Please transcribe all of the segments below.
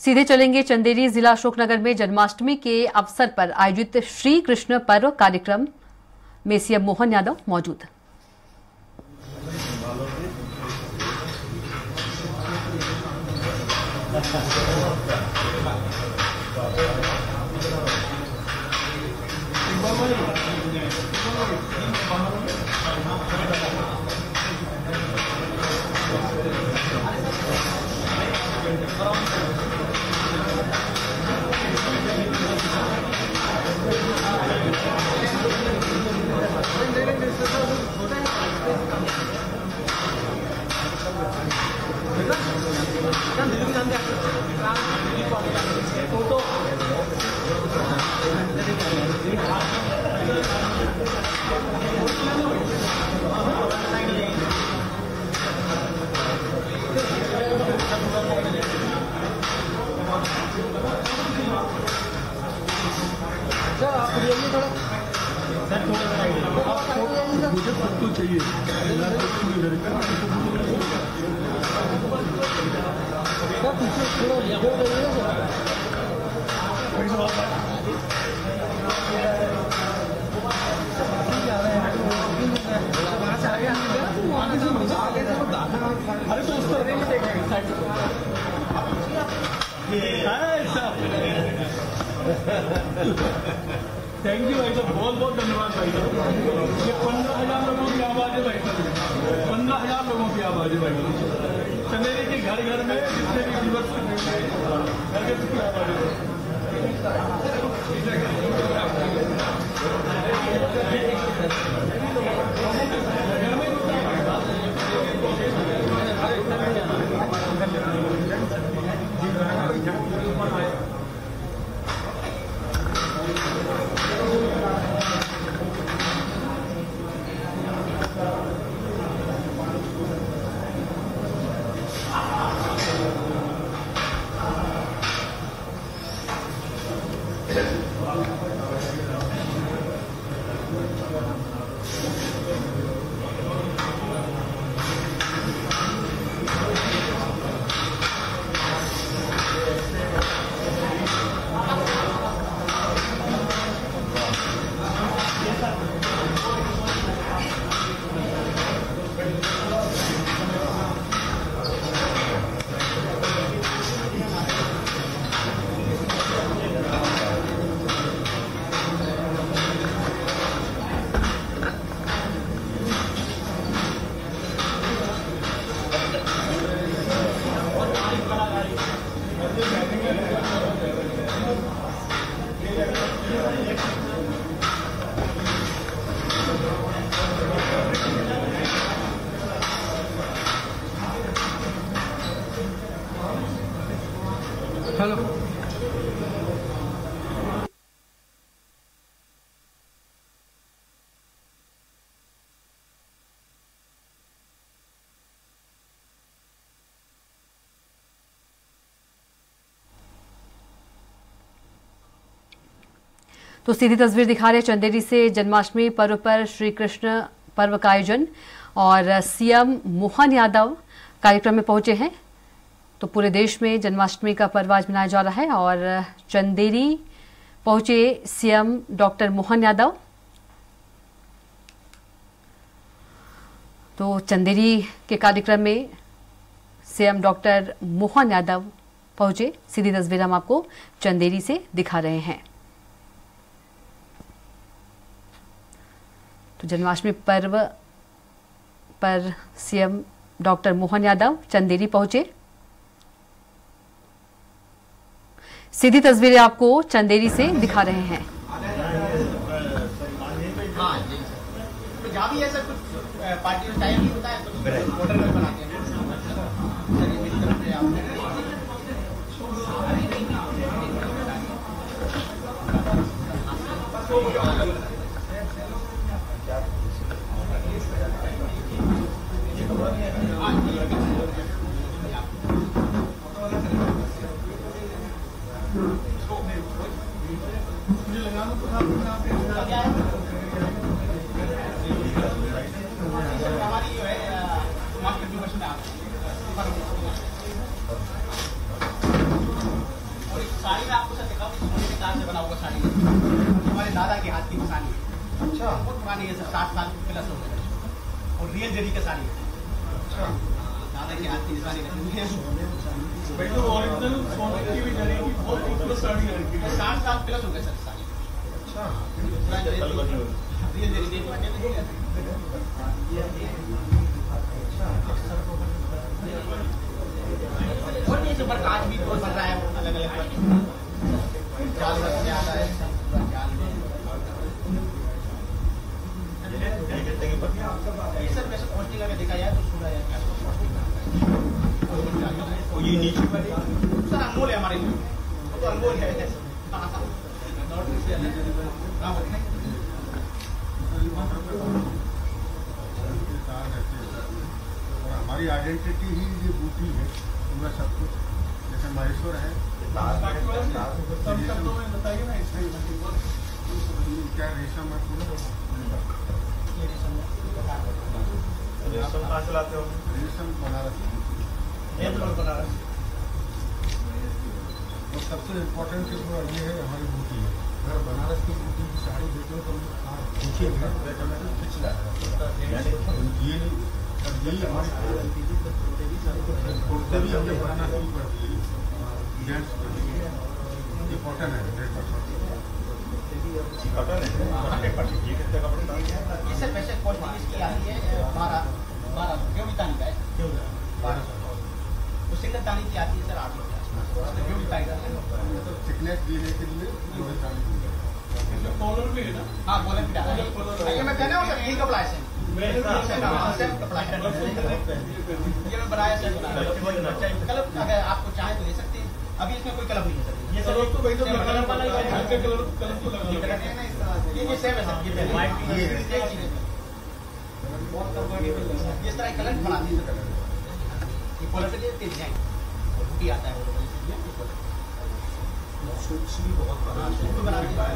सीधे चलेंगे चंदेरी जिला अशोकनगर में जन्माष्टमी के अवसर पर आयोजित श्री कृष्ण पर्व कार्यक्रम में सीएम मोहन यादव मौजूद। चाहिए अरे तो उस तरह थैंक यू भाई साहब, बहुत बहुत धन्यवाद भाई साहब। ये 15,000 लोगों की आवाज है भाई साहब, 15,000 लोगों की आवाज है भाई साहब। चंदेरी के घर घर में जितने भी दिवस घर घर की आवाज है। हेलो तो सीधी तस्वीर दिखा रहे चंदेरी से जन्माष्टमी पर्व पर श्री कृष्ण पर्व का आयोजन और सीएम मोहन यादव कार्यक्रम में पहुंचे हैं। तो पूरे देश में जन्माष्टमी का पर्व आज मनाया जा रहा है और चंदेरी पहुंचे सीएम डॉक्टर मोहन यादव। तो चंदेरी के कार्यक्रम में सीएम डॉक्टर मोहन यादव पहुंचे। सीधी तस्वीर हम आपको चंदेरी से दिखा रहे हैं। तो जन्माष्टमी पर्व पर सीएम डॉक्टर मोहन यादव चंदेरी पहुंचे। सीधी तस्वीरें आपको चंदेरी से दिखा रहे हैं। जहाँ भी ऐसा कुछ पार्टी में टाइम नहीं होता है तो वोटर कार्ड बनाते हैं। हमारी जो है मार्केट में से बना हुआ साड़ी है, हमारे दादा के हाथ की साड़ी है। अच्छा, बहुत पुरानी है सर, 60 साल प्लस हो गए और रियल जरी का साड़ी है। अच्छा, दादा के हाथ की साड़ी रखी है भाई, तो ओरिजिनल सोने की भी जरी की बहुत खूबसूरत साड़ी है। 60 साल प्लस हो गए सर साड़ी। अच्छा, रियल जरी देखो और ये जो प्रकाश भी बहुत बन रहा है अलग अलग जाल में आता है जाल में। ये सर वैसे कॉस्टिंग अगर देखा जाए तो सुना जाए क्या ये नीचे सर अनमोल है हमारे लिए, वो तो अनमोल है। हमारी आइडेंटिटी ही ये बूटी है, पूरा सब कुछ। जैसे महेश्वर है, बताइए ना क्या रेशम है पूरा। रेशम कहाँ से लाते हो? रेशम बनारस बनारस और सबसे इम्पोर्टेंट चीज ये है हमारी बूटी है। अगर बनारस की बूटी की साड़ी देखो तो पीछे पिछला ये नहीं, यही हमारी कुर्ते भी हमने बनाना शुरू कर दिए जेंट्स के लिए। ये कॉटन है 100%। कॉटन है 100%। ये कितने का पड़ता है? ये सर वैसे कॉस्टिंग इसकी आती है 12 गेहूं तानी का है 1200। तो सिंगल तानी की आती है सर 800 के आसपास। गेहूं तानी का थिकनेस देने के लिए लोहे तानी कॉलर भी है ना? हाँ कॉलर भी डाला है। ये मैं कहना हूँ सर यही कपड़ा है सर। कपड़ा है ये मैं बनाया सर। कलर अगर आपको चाहे तो ले सकते हैं, अभी इसमें कोई कलर नहीं है सर। ये सर तो वही तो कलर वाला ही है। कलर तो लगा ये सेम है सर। ये व्हाइट ये इस तरह कलर बनाती है सर। ये कॉलर के लिए डिजाइन बूटी आता है वो सूट्स भी बहुत बनाती है।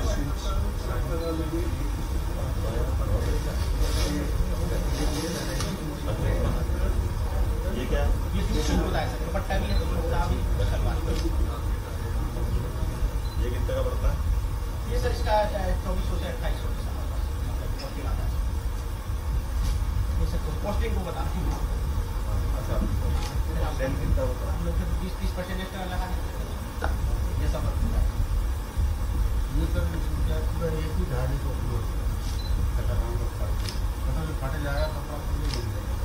ये क्या? ये सूट होता है सर, दुपट्टा भी है, दुपट्टा भी सलवार। ये कितने का पड़ता है? ये सर इसका 2400 से 2800 के साथ आता है। ये सर पोस्टिंग को बता दें। अच्छा, सेल कितना होता है? 20-30% एक्स्ट्रा लगा देते हैं। ये सब होता है। ये सर पूरा एक ही धागे को उपयोग हम लोग करते हैं। मतलब फट जाएगा कपड़ा तो नहीं मिल जाएगा।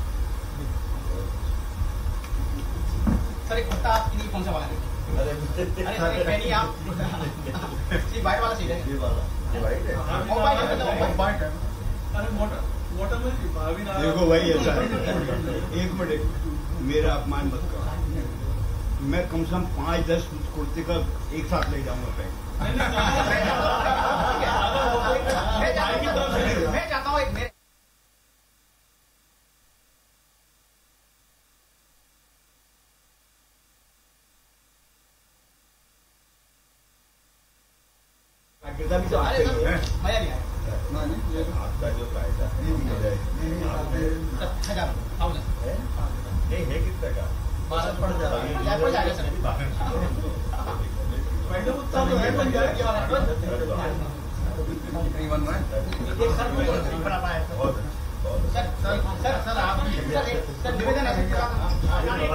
सर एक कुर्ता आपके लिए कौन सा वाला है? अरे सर एक पहनी आप ये वाइट वाला चाहिए। ये वाला ये वाइट है। वाइट है। अरे मोटा में भाभी ना देखो भाई ऐसा है, एक मिनट मेरा अपमान मत करो। मैं कम से कम 5-10 कुर्ते का एक साथ ले जाऊंगा पैक। मैं चाहता हूँ एक मेरे भी तो आते ही हैं। मजा नहीं आया। आपका जो फायदा है है कितने का? 12 पड़ जाएगा सर। मैडम उत्तर तो है पंजाब की वाला। तकरीबन में एक सर को बना पाया सर। सर आप सर निवेदन है।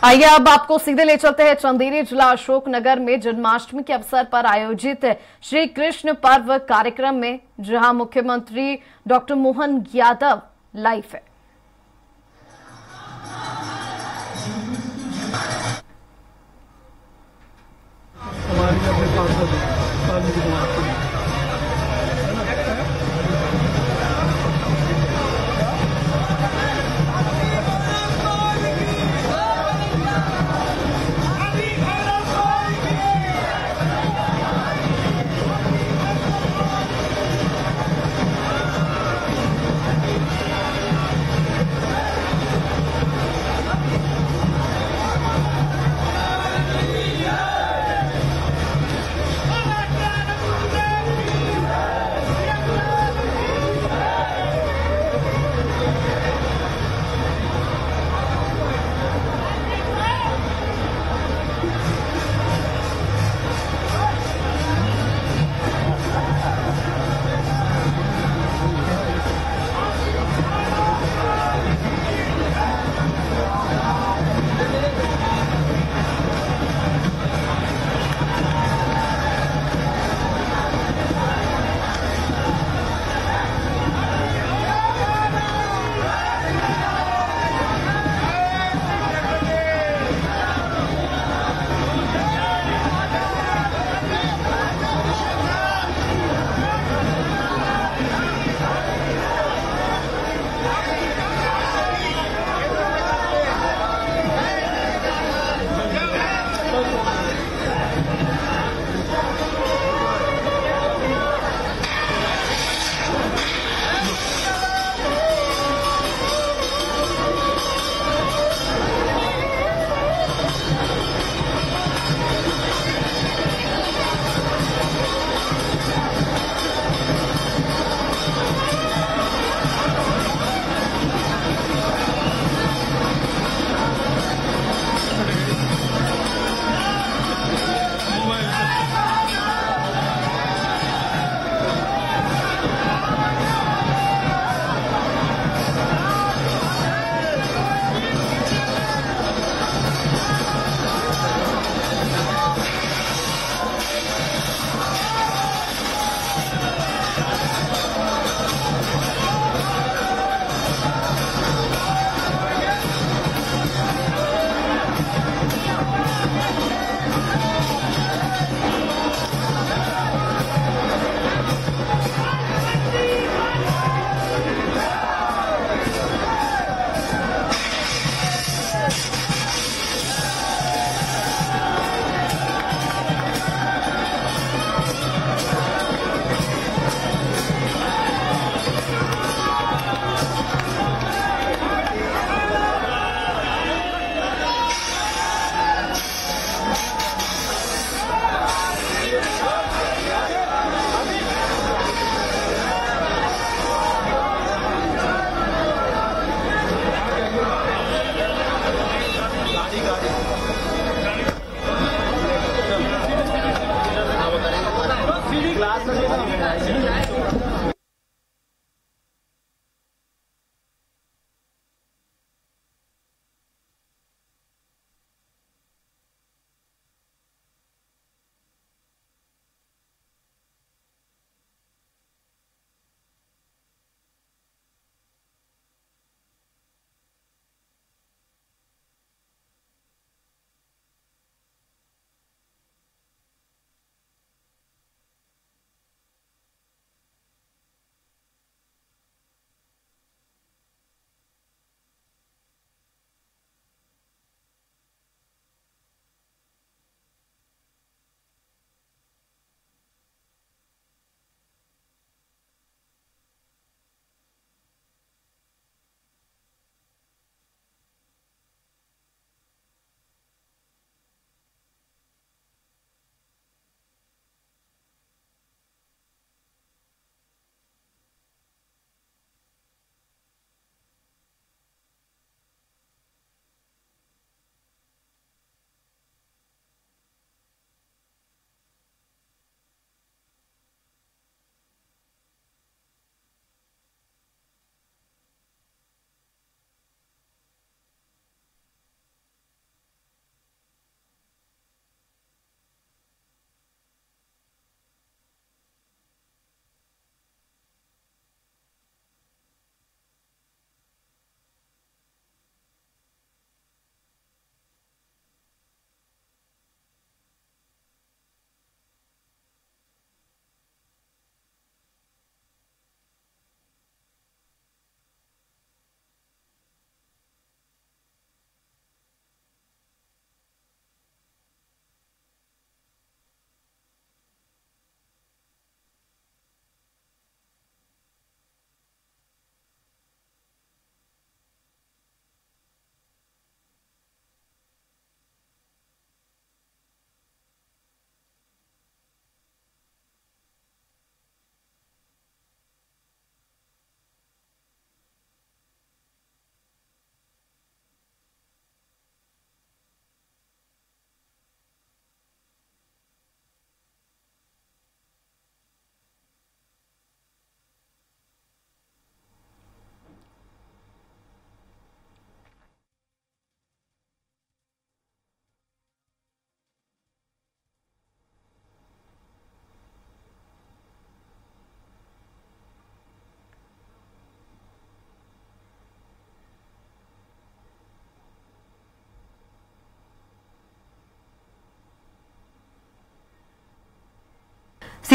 आइए अब आपको सीधे ले चलते हैं चंदेरी जिला अशोकनगर में जन्माष्टमी के अवसर पर आयोजित श्री कृष्ण पर्व कार्यक्रम में, जहां मुख्यमंत्री डॉक्टर मोहन यादव लाइव है।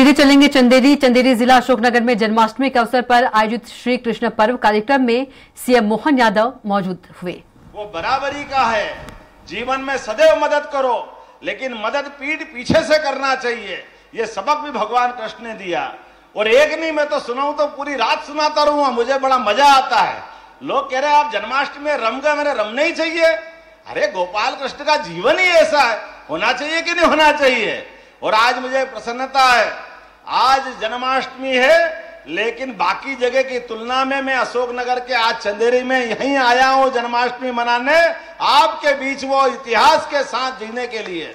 चलिए चलेंगे चंदेरी। चंदेरी जिला अशोकनगर में जन्माष्टमी के अवसर पर आयोजित श्री कृष्ण पर्व कार्यक्रम में सीएम मोहन यादव मौजूद हुए। वो बराबरी का है, जीवन में सदैव मदद करो, लेकिन मदद पीठ पीछे से करना चाहिए। ये सबक भी भगवान कृष्ण ने दिया। और एक नहीं, मैं तो सुनाऊं तो पूरी रात सुनाता रहूंगा, मुझे बड़ा मजा आता है। लोग कह रहे हैं आप जन्माष्टमी में रम गए, मैंने रमना ही चाहिए। अरे गोपाल कृष्ण का जीवन ही ऐसा है, होना चाहिए कि नहीं होना चाहिए। और आज मुझे प्रसन्नता है, आज जन्माष्टमी है, लेकिन बाकी जगह की तुलना में मैं अशोकनगर के आज चंदेरी में यहीं आया हूं जन्माष्टमी मनाने, आपके बीच वो इतिहास के साथ जीने के लिए।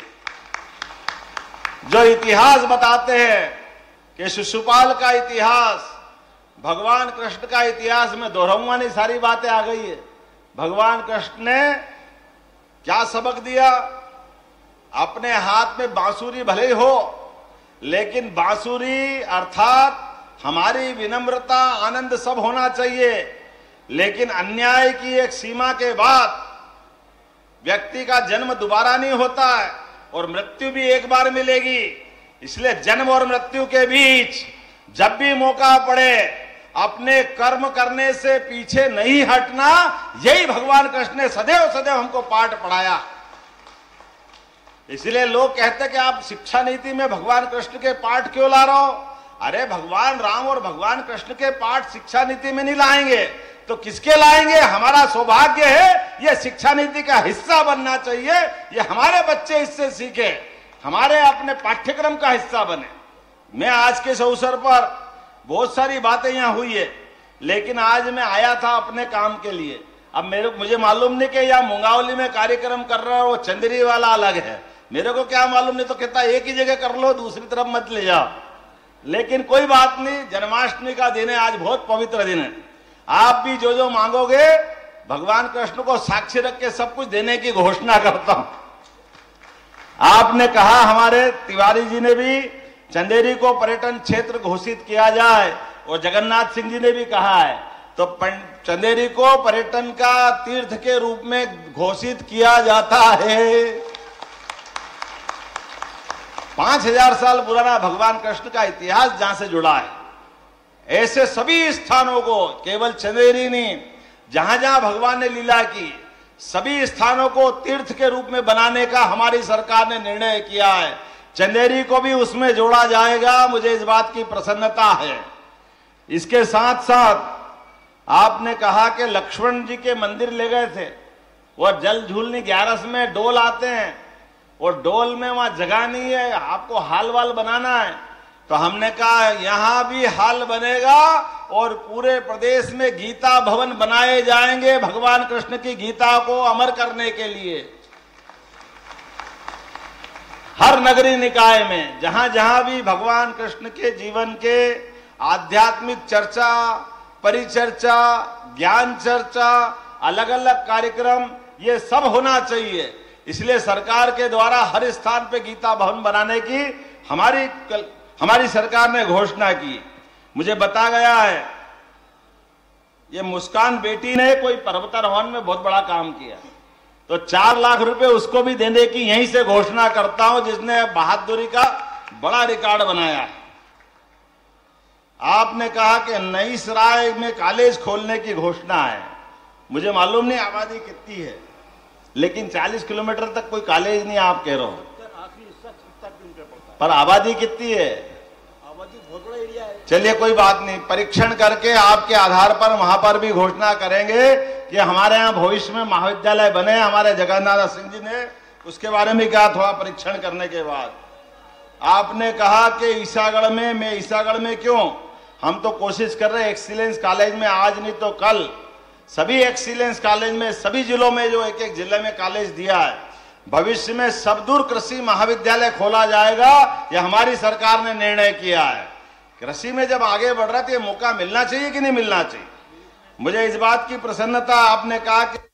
जो इतिहास बताते हैं कि शिशुपाल का इतिहास, भगवान कृष्ण का इतिहास, में दोहराऊंगा नहीं, सारी बातें आ गई है। भगवान कृष्ण ने क्या सबक दिया? अपने हाथ में बांसुरी भले हो, लेकिन बांसुरी अर्थात हमारी विनम्रता, आनंद सब होना चाहिए, लेकिन अन्याय की एक सीमा के बाद व्यक्ति का जन्म दोबारा नहीं होता है और मृत्यु भी एक बार मिलेगी। इसलिए जन्म और मृत्यु के बीच जब भी मौका पड़े अपने कर्म करने से पीछे नहीं हटना, यही भगवान कृष्ण ने सदैव सदैव हमको पाठ पढ़ाया। इसलिए लोग कहते कि आप शिक्षा नीति में भगवान कृष्ण के पाठ क्यों ला रहे हो? अरे भगवान राम और भगवान कृष्ण के पाठ शिक्षा नीति में नहीं लाएंगे तो किसके लाएंगे? हमारा सौभाग्य है ये शिक्षा नीति का हिस्सा बनना चाहिए, ये हमारे बच्चे इससे सीखे, हमारे अपने पाठ्यक्रम का हिस्सा बने। मैं आज के इस अवसर पर बहुत सारी बातें यहां हुई है, लेकिन आज मैं आया था अपने काम के लिए। अब मुझे मालूम नहीं कि यहाँ मुंगावली में कार्यक्रम कर रहा है, वो चंदेरी वाला अलग है, मेरे को क्या मालूम, नहीं तो कहता एक ही जगह कर लो, दूसरी तरफ मत ले जाओ। लेकिन कोई बात नहीं, जन्माष्टमी का दिन है, आज बहुत पवित्र दिन है। आप भी जो जो मांगोगे भगवान कृष्ण को साक्षी रख के सब कुछ देने की घोषणा करता हूं। आपने कहा, हमारे तिवारी जी ने भी चंदेरी को पर्यटन क्षेत्र घोषित किया जाए और जगन्नाथ सिंह जी ने भी कहा है, तो चंदेरी को पर्यटन का तीर्थ के रूप में घोषित किया जाता है। 5000 साल पुराना भगवान कृष्ण का इतिहास जहां से जुड़ा है, ऐसे सभी स्थानों को, केवल चंदेरी नहीं, जहां जहां भगवान ने लीला की, सभी स्थानों को तीर्थ के रूप में बनाने का हमारी सरकार ने निर्णय किया है। चंदेरी को भी उसमें जोड़ा जाएगा, मुझे इस बात की प्रसन्नता है। इसके साथ साथ आपने कहा कि लक्ष्मण जी के मंदिर ले गए थे, वह जल झूलनी 11 में डोल आते हैं और डोल में वहां जगह नहीं है, आपको हाल वाल बनाना है। तो हमने कहा यहां भी हाल बनेगा और पूरे प्रदेश में गीता भवन बनाए जाएंगे भगवान कृष्ण की गीता को अमर करने के लिए। हर नगरी निकाय में जहां जहां भी भगवान कृष्ण के जीवन के आध्यात्मिक चर्चा, परिचर्चा, ज्ञान चर्चा, अलग अलग कार्यक्रम, ये सब होना चाहिए। इसलिए सरकार के द्वारा हर स्थान पे गीता भवन बनाने की हमारी सरकार ने घोषणा की। मुझे बता गया है, ये मुस्कान बेटी ने कोई पर्वतारोहण में बहुत बड़ा काम किया, तो 4 लाख रुपए उसको भी देने की यहीं से घोषणा करता हूं, जिसने बहादुरी का बड़ा रिकॉर्ड बनाया है। आपने कहा कि नई सराय में कॉलेज खोलने की घोषणा है। मुझे मालूम नहीं आबादी कितनी है, लेकिन 40 किलोमीटर तक कोई कॉलेज नहीं, आप कह रहे हो, पर आबादी कितनी है? आबादी बहुत बड़ा एरिया है। चलिए कोई बात नहीं, परीक्षण करके आपके आधार पर वहां पर भी घोषणा करेंगे कि हमारे यहाँ भविष्य में महाविद्यालय बने। हमारे जगन्नाथ सिंह जी ने उसके बारे में कहा, थोड़ा परीक्षण करने के बाद। आपने कहा कि ईसागढ़ में, मैं ईसागढ़ में क्यों, हम तो कोशिश कर रहे हैं एक्सीलेंस कॉलेज में, आज नहीं तो कल सभी एक्सीलेंस कॉलेज में, सभी जिलों में, जो एक एक जिले में कॉलेज दिया है, भविष्य में सबदूर कृषि महाविद्यालय खोला जाएगा। यह हमारी सरकार ने निर्णय किया है। कृषि में जब आगे बढ़ रहा है तो ये मौका मिलना चाहिए कि नहीं मिलना चाहिए? मुझे इस बात की प्रसन्नता, आपने कहा कि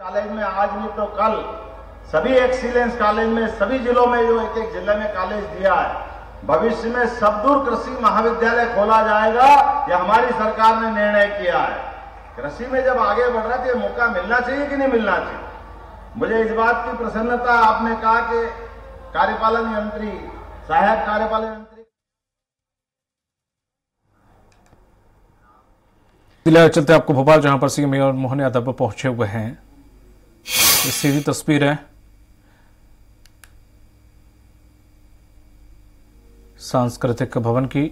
कॉलेज में आज नहीं तो कल सभी एक्सीलेंस कॉलेज में सभी जिलों में जो एक जिले में कॉलेज दिया है, भविष्य में सबदूर कृषि महाविद्यालय खोला जाएगा, यह हमारी सरकार ने निर्णय किया है। कृषि में जब आगे बढ़ रहा है तो ये मौका मिलना चाहिए कि नहीं मिलना चाहिए। मुझे इस बात की प्रसन्नता, आपने कहा कि कार्यपालन यंत्री, सहायक कार्यपालन यंत्री चलते आपको भोपाल, जहां पर सीएम मेयर मोहन यादव पहुंचे हुए हैं। ये सीधी तस्वीर है सांस्कृतिक भवन की।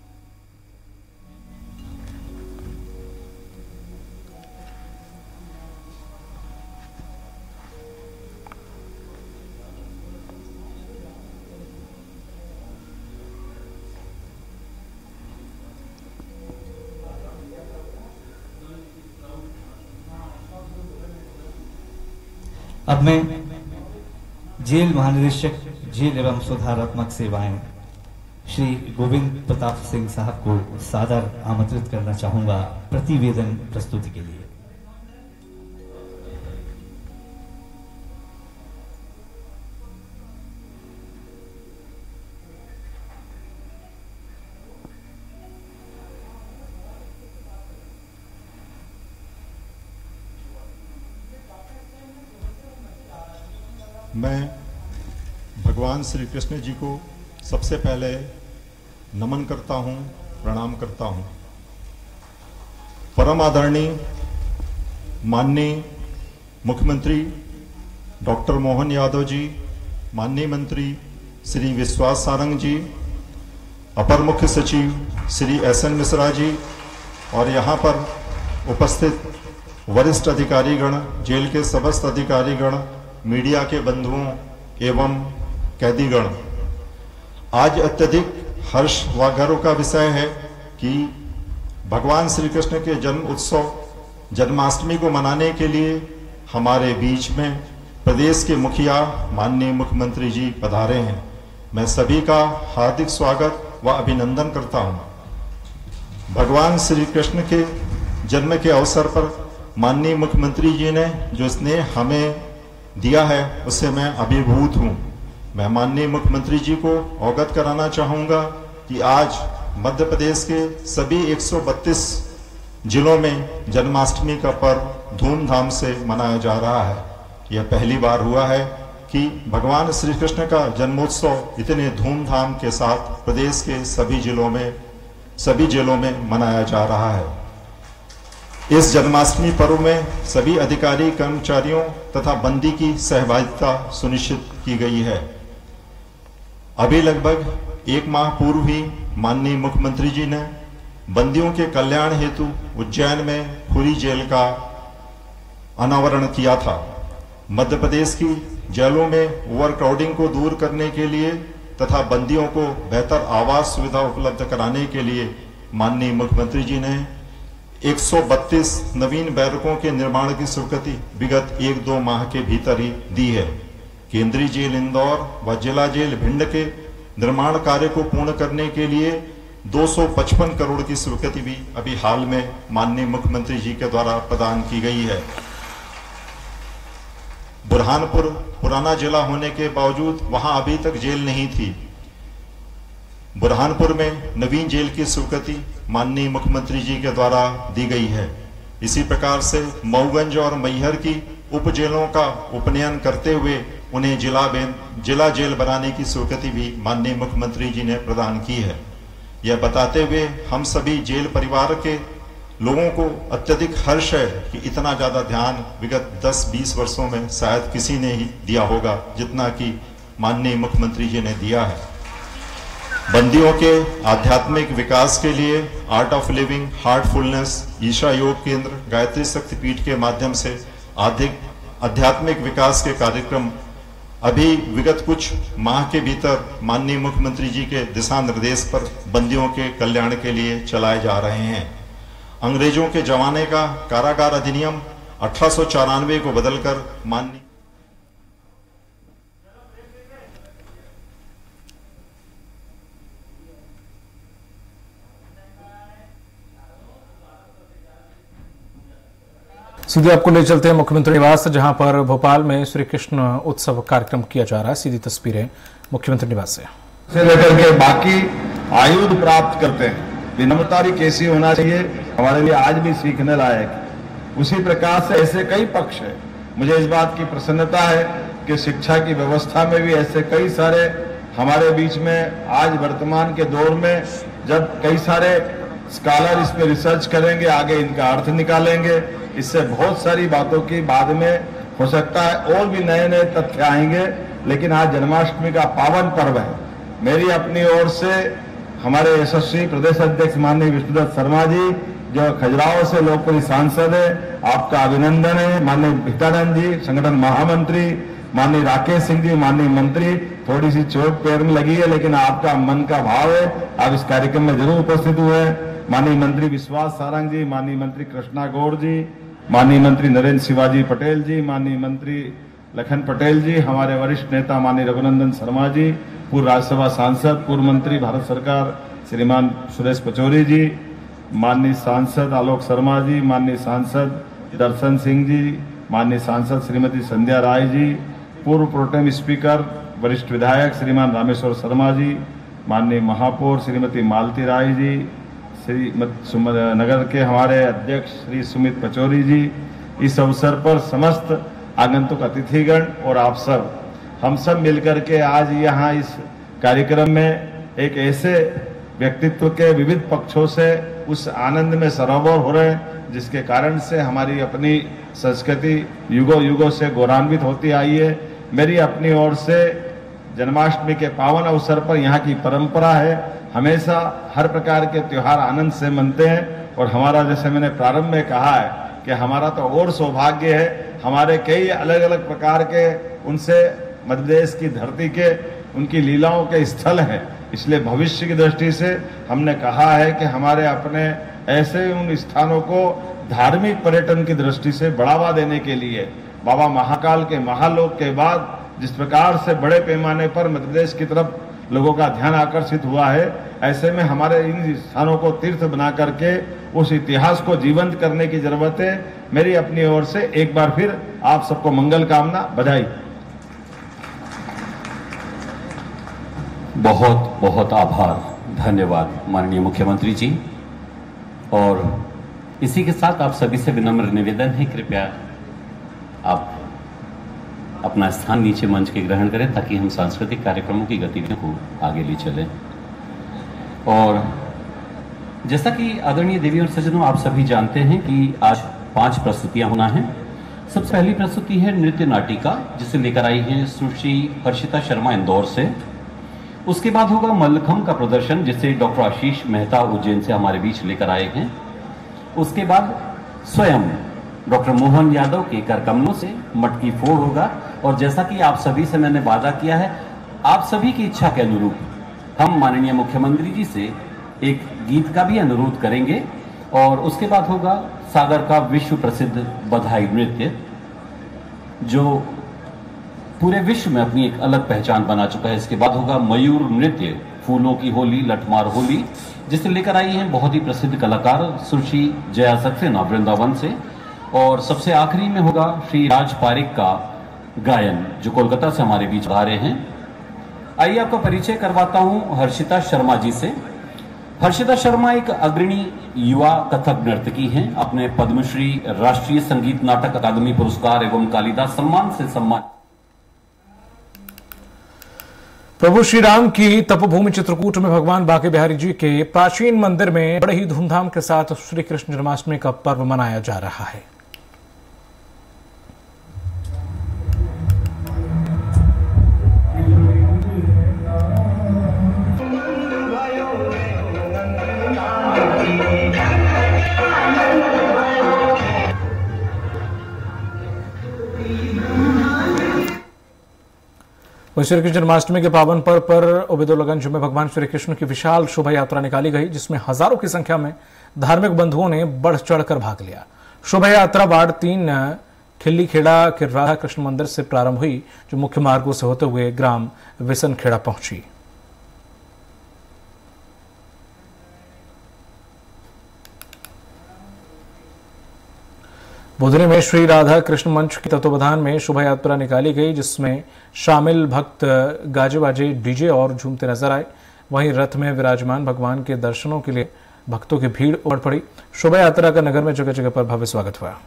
अब मैं जेल महानिदेशक जेल एवं सुधारात्मक सेवाएं श्री गोविंद प्रताप सिंह साहब को सादर आमंत्रित करना चाहूंगा प्रतिवेदन प्रस्तुति के लिए। मैं भगवान श्री कृष्ण जी को सबसे पहले नमन करता हूं, प्रणाम करता हूं। परम आदरणीय माननीय मुख्यमंत्री डॉक्टर मोहन यादव जी, माननीय मंत्री श्री विश्वास सारंग जी, अपर मुख्य सचिव श्री एसएन मिश्रा जी और यहां पर उपस्थित वरिष्ठ अधिकारीगण, जेल के समस्त अधिकारीगण, मीडिया के बंधुओं एवं कैदीगण, आज अत्यधिक हर्ष व गर्व का विषय है कि भगवान श्री कृष्ण के जन्म उत्सव जन्माष्टमी को मनाने के लिए हमारे बीच में प्रदेश के मुखिया माननीय मुख्यमंत्री जी पधारे हैं। मैं सभी का हार्दिक स्वागत व अभिनंदन करता हूं। भगवान श्री कृष्ण के जन्म के अवसर पर माननीय मुख्यमंत्री जी ने जो स्नेह हमें दिया है उससे मैं अभिभूत हूं। मैं माननीय मुख्यमंत्री जी को अवगत कराना चाहूंगा कि आज मध्य प्रदेश के सभी 132 जिलों में जन्माष्टमी का पर्व धूमधाम से मनाया जा रहा है। यह पहली बार हुआ है कि भगवान श्री कृष्ण का जन्मोत्सव इतने धूमधाम के साथ प्रदेश के सभी जिलों में मनाया जा रहा है। इस जन्माष्टमी पर्व में सभी अधिकारी, कर्मचारियों तथा बंदी की सहभागिता सुनिश्चित की गई है। अभी लगभग 1 माह पूर्व ही माननीय मुख्यमंत्री जी ने बंदियों के कल्याण हेतु उज्जैन में खुली जेल का अनावरण किया था। मध्य प्रदेश की जेलों में ओवरक्राउडिंग को दूर करने के लिए तथा बंदियों को बेहतर आवास सुविधा उपलब्ध कराने के लिए माननीय मुख्यमंत्री जी ने 132 नवीन बैरकों के निर्माण की स्वीकृति विगत 1-2 माह के भीतर ही दी है। केंद्रीय जेल इंदौर व जिला जेल भिंड के निर्माण कार्य को पूर्ण करने के लिए 255 करोड़ की स्वीकृति भी अभी हाल में माननीय मुख्यमंत्री जी के द्वारा प्रदान की गई है। बुरहानपुर पुराना जिला होने के बावजूद वहां अभी तक जेल नहीं थी। बुरहानपुर में नवीन जेल की स्वीकृति माननीय मुख्यमंत्री जी के द्वारा दी गई है। इसी प्रकार से मऊगंज और मैहर की उप जेलों का उपनयन करते हुए उन्हें जिला जेल बनाने की स्वीकृति भी माननीय मुख्यमंत्री जी ने प्रदान की है। यह बताते हुए हम सभी जेल परिवार के लोगों को अत्यधिक हर्ष है कि इतना ज्यादा ध्यान विगत 10-20 वर्षों में शायद किसी ने ही दिया होगा जितना कि माननीय मुख्यमंत्री जी ने दिया है। बंदियों के आध्यात्मिक विकास के लिए art of living, heartfulness, Isha Yoga Kendra, Gayatri शक्तिपीठ के माध्यम से आध्यात्मिक विकास के कार्यक्रम अभी विगत कुछ माह के भीतर माननीय मुख्यमंत्री जी के दिशा निर्देश पर बंदियों के कल्याण के लिए चलाए जा रहे हैं। अंग्रेजों के जमाने का कारागार अधिनियम 1894 को बदलकर माननीय सीधे आपको ले चलते हैं मुख्यमंत्री निवास, जहां पर भोपाल में श्री कृष्ण उत्सव कार्यक्रम किया जा रहा है। सीधी तस्वीरें मुख्यमंत्री निवास से लेकर के बाकी आयुध प्राप्त करते हैं। विनम्रता भी कैसी होना चाहिए हमारे लिए आज भी सीखने लायक। उसी प्रकार से ऐसे कई पक्ष है। मुझे इस बात की प्रसन्नता है कि शिक्षा की व्यवस्था में भी ऐसे कई सारे हमारे बीच में आज वर्तमान के दौर में जब कई सारे स्कॉलर इस पे रिसर्च करेंगे, आगे इनका अर्थ निकालेंगे, इससे बहुत सारी बातों की बाद में हो सकता है और भी नए नए तथ्य आएंगे। लेकिन आज जन्माष्टमी का पावन पर्व है। मेरी अपनी ओर से हमारे यशस्वी प्रदेश अध्यक्ष माननीय विष्णुदत्त शर्मा जी, जो खजुराहो से लोकप्रिय सांसद है, आपका अभिनंदन है। माननीय हितानंद जी, संगठन महामंत्री, माननीय राकेश सिंह जी, माननीय मंत्री, थोड़ी सी चोट पैर में लगी है लेकिन आपका मन का भाव है, आप इस कार्यक्रम में जरूर उपस्थित हुए। माननीय मंत्री विश्वास सारंग जी, माननीय मंत्री कृष्णा गौड़ जी, माननीय मंत्री नरेंद्र शिवाजी पटेल जी, माननीय मंत्री लखन पटेल जी, हमारे वरिष्ठ नेता माननीय रघुनंदन शर्मा जी, पूर्व राज्यसभा सांसद, पूर्व मंत्री भारत सरकार श्रीमान सुरेश पचौरी जी, माननीय सांसद आलोक शर्मा जी, माननीय सांसद दर्शन सिंह जी, माननीय सांसद श्रीमती संध्या राय जी, पूर्व प्रोटेम स्पीकर वरिष्ठ विधायक श्रीमान रामेश्वर शर्मा जी, माननीय महापौर श्रीमती मालती राय जी, श्री नगर के हमारे अध्यक्ष श्री सुमित पचौरी जी, इस अवसर पर समस्त आगंतुक अतिथिगण और आप सब, हम सब मिलकर के आज यहाँ इस कार्यक्रम में एक ऐसे व्यक्तित्व के विविध पक्षों से उस आनंद में सरोवर हो रहे हैं जिसके कारण से हमारी अपनी संस्कृति युगों युगों से गौरवान्वित होती आई है। मेरी अपनी ओर से जन्माष्टमी के पावन अवसर पर यहाँ की परंपरा है, हमेशा हर प्रकार के त्योहार आनंद से मनते हैं। और हमारा, जैसे मैंने प्रारंभ में कहा है कि हमारा तो और सौभाग्य है, हमारे कई अलग अलग प्रकार के उनसे मध्य प्रदेश की धरती के उनकी लीलाओं के स्थल हैं। इसलिए भविष्य की दृष्टि से हमने कहा है कि हमारे अपने ऐसे उन स्थानों को धार्मिक पर्यटन की दृष्टि से बढ़ावा देने के लिए बाबा महाकाल के महालोक के बाद जिस प्रकार से बड़े पैमाने पर मध्य प्रदेश की तरफ लोगों का ध्यान आकर्षित हुआ है, ऐसे में हमारे इन स्थानों को तीर्थ बना करके उस इतिहास को जीवंत करने की जरूरत है। मेरी अपनी ओर से एक बार फिर आप सबको मंगल कामना, बधाई। बहुत बहुत आभार, धन्यवाद माननीय मुख्यमंत्री जी। और इसी के साथ आप सभी से विनम्र निवेदन है, कृपया आप अपना स्थान नीचे मंच के ग्रहण करें ताकि हम सांस्कृतिक कार्यक्रमों की गतिविधियों को आगे ले चलें। और जैसा कि आदरणीय देवी और सज्जनों, आप सभी जानते हैं कि आज 5 प्रस्तुतियां होना है। सबसे पहली प्रस्तुति है नृत्य नाटिका, जिसे लेकर आई है सुश्री हर्षिता शर्मा इंदौर से। उसके बाद होगा मल्लखंब का प्रदर्शन, जिसे डॉक्टर आशीष मेहता उज्जैन से हमारे बीच लेकर आए हैं। उसके बाद स्वयं डॉक्टर मोहन यादव के करकमलों से मटकी फोड़ होगा। और जैसा कि आप सभी से मैंने वादा किया है, आप सभी की इच्छा के अनुरूप हम माननीय मुख्यमंत्री जी से एक गीत का भी अनुरोध करेंगे। और उसके बाद होगा सागर का विश्व प्रसिद्ध बधाई नृत्य, जो पूरे विश्व में अपनी एक अलग पहचान बना चुका है। इसके बाद होगा मयूर नृत्य, फूलों की होली, लठमार होली, जिसे लेकर आई हैं बहुत ही प्रसिद्ध कलाकार सुश्री जया सक्सेना वृंदावन से। और सबसे आखिरी में होगा श्री राज पारिक का गायन, जो कोलकाता से हमारे बीच आ रहे हैं। आइए आपका परिचय करवाता हूं हर्षिता शर्मा जी से। हर्षिता शर्मा एक अग्रणी युवा कथक नर्तकी हैं। अपने पद्मश्री, राष्ट्रीय संगीत नाटक अकादमी पुरस्कार एवं कालिदास सम्मान से सम्मान। प्रभु श्री राम की तपोभूमि चित्रकूट में भगवान बांके बिहारी जी के प्राचीन मंदिर में बड़े ही धूमधाम के साथ श्री कृष्ण जन्माष्टमी का पर्व मनाया जा रहा है। श्री कृष्ण जन्माष्टमी के पावन पर्व पर उबैदुल्लागंज में भगवान श्री कृष्ण की विशाल शोभा यात्रा निकाली गई, जिसमें हजारों की संख्या में धार्मिक बंधुओं ने बढ़ चढ़कर भाग लिया। शोभा यात्रा वार्ड 3 खिल्ली खेड़ा के राधा कृष्ण मंदिर से प्रारंभ हुई, जो मुख्य मार्गों से होते हुए ग्राम विसन खेड़ा पहुंची। बुधनी में श्री राधा कृष्ण मंच के तत्वावधान में शोभा यात्रा निकाली गई, जिसमें शामिल भक्त गाजे बाजे डीजे और झूमते नजर आए। वहीं रथ में विराजमान भगवान के दर्शनों के लिए भक्तों की भीड़ उमड़ पड़ी। शोभा यात्रा का नगर में जगह जगह पर भव्य स्वागत हुआ।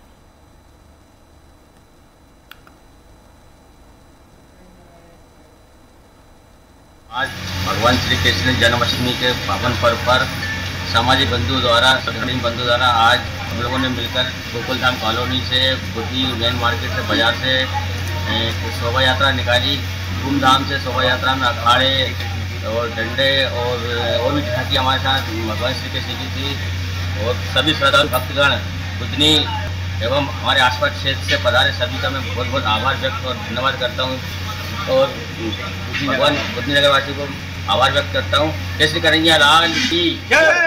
आज भगवान श्री कृष्ण जन्माष्टमी के पावन पर्व पर सामाजिक बंधु द्वारा, संगठन बंधु द्वारा आज हम लोगों ने मिलकर गोकुल धाम कॉलोनी से, बुद्धि मेन मार्केट से, बाजार से शोभा यात्रा निकाली। धूमधाम से शोभा यात्रा में अखाड़े और डंडे और भी झांकी हमारे साथ भगवान श्री कृष्ण की थी। और सभी श्रद्धालु भक्तगण बुधनी एवं हमारे आसपास क्षेत्र से पधारे सभी का मैं बहुत बहुत आभार व्यक्त और धन्यवाद करता हूँ और भगवान बुधनी नगर वासी को आभार व्यक्त करता हूँ। कृष्ण कन्हैया लाल की जय।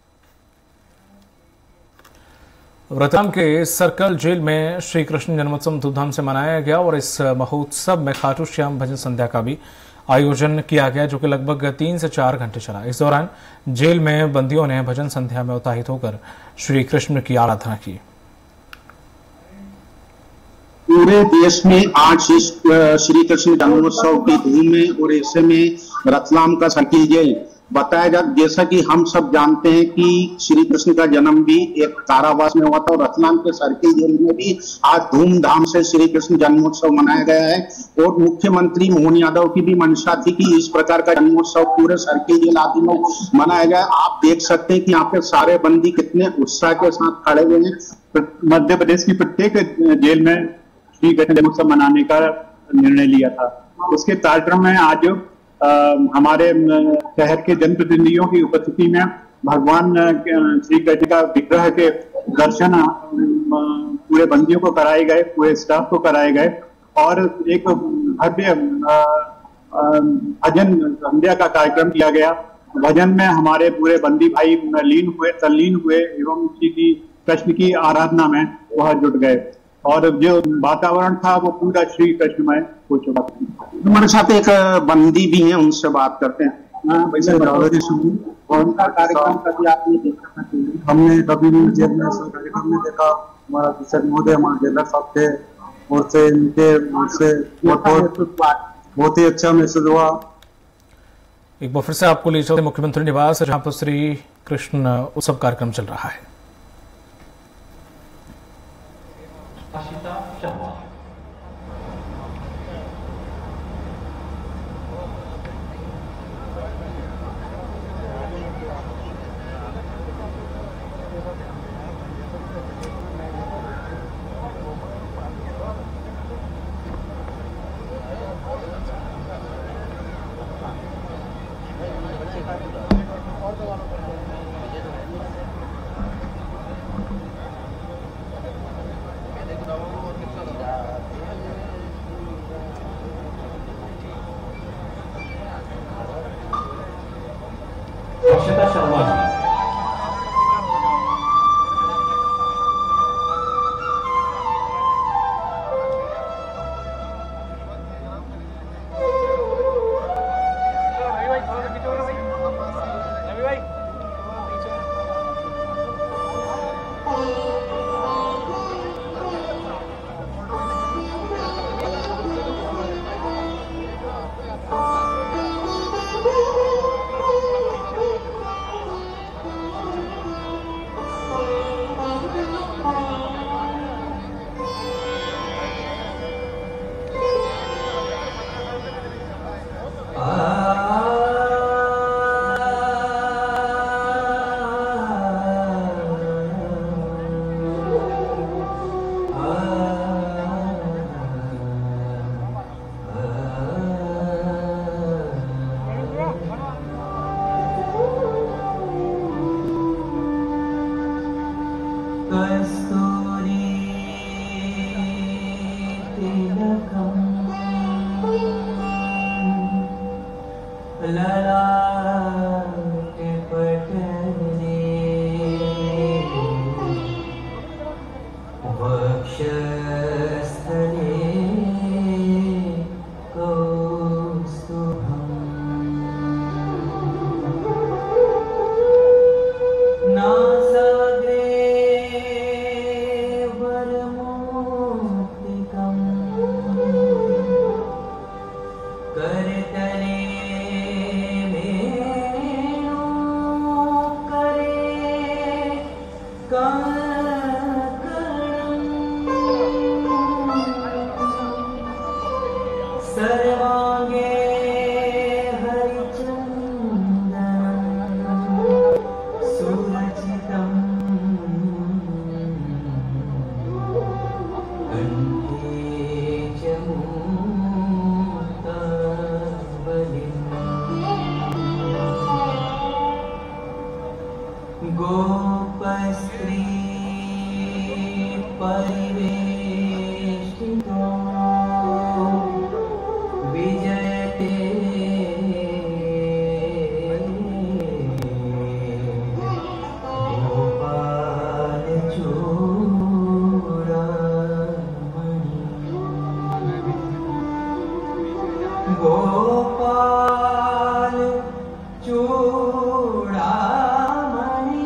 रतलाम के सर्कल जेल में श्री कृष्ण जन्मोत्सव धूमधाम से मनाया गया और इस महोत्सव में खाटू श्याम भजन संध्या का भी आयोजन किया गया, जो कि लगभग 3 से 4 घंटे चला। इस दौरान जेल में बंदियों ने भजन संध्या में उत्साहित होकर श्री कृष्ण की आराधना की। पूरे देश में आज श्री कृष्ण जन्मोत्सव की धूम है और ऐसे में रतलाम का सर्किल जेल बताया जा, जैसा कि हम सब जानते हैं कि श्री कृष्ण का जन्म भी एक कारावास में हुआ था और रतलाम के सर्किल जेल में भी आज धूमधाम से श्री कृष्ण जन्मोत्सव मनाया गया है। और मुख्यमंत्री मोहन यादव की भी मंशा थी कि इस प्रकार का जन्मोत्सव पूरे सर्किल जेल आदि में मनाया जाए। आप देख सकते हैं कि यहाँ पे सारे बंदी कितने उत्साह के साथ खड़े हुए हैं। मध्य प्रदेश की प्रत्येक जेल में श्री कृष्ण जन्मोत्सव मनाने का निर्णय लिया था। उसके कार्यक्रम में आज हमारे शहर के जनप्रतिनिधियों की उपस्थिति में भगवान श्री कृष्ण का विग्रह के दर्शन पूरे बंदियों को कराए गए, पूरे स्टाफ को कराए गए और एक भव्य भजन संध्या का कार्यक्रम किया गया। भजन में हमारे पूरे बंदी भाई तल्लीन हुए एवं श्री कृष्ण की आराधना में वह जुट गए और जो वातावरण था वो पूरा श्री कृष्णमय हो चुका था। हमारे साथ एक बंदी भी हैं, उनसे बात करते हैं। उनका कार्यक्रम कभी आपने देखा? हमने कभी नहीं जेल में कार्यक्रम में देखा। हमारा किशन महोदय हमारे जेलर साहब थे और से इनके बहुत ही अच्छा मैसेज हुआ। एक बार फिर से आपको ले चलते मुख्यमंत्री निवास, जहां पर श्री कृष्ण उत्सव कार्यक्रम चल रहा है। शर्मा जी, गोपस्त्री परिवेष्टितो विजयते गोपाल चूड़ामणि